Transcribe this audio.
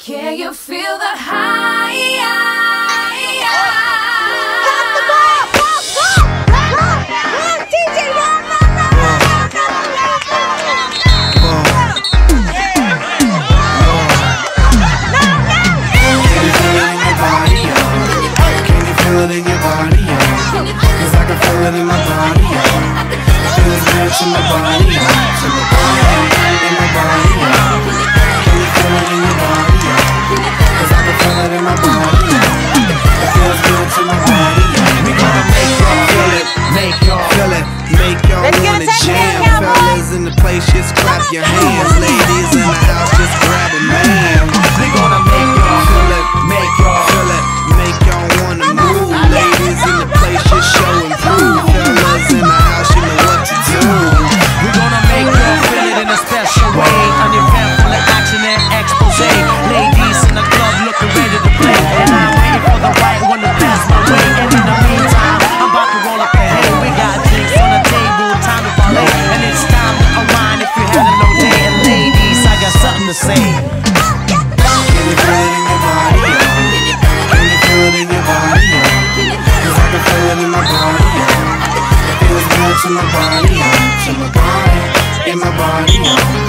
Can you feel the high? In my body, feels good to my body, to my body, in my body. Can you feel it in your body? 'Cause I can feel it in my body. It feels good to my body. We gonna make y'all feel it, make y'all feel it, make y'all wanna jam. Fellas in the place, just clap your hands. Ladies in the house, just grab a man. We gonna make y'all feel it, make y'all feel it, make y'all wanna move. Ladies in the place, just show and prove. Fellas in the house, you know what to do. We gonna make y'all feel it in a special way. An event full of action and expose. Ladies in the club looking ready to play, and I'm waiting for the right one to pass my way. And in the meantime, I'm about to roll up the hay. We got drinks on the table, time to parlay, and it's time to unwind if you had a low day. And ladies, I got something to say. Can you feel it in your body? Can you feel it in your body? 'Cause I can feel it in my body. It feels good to my body, in my body.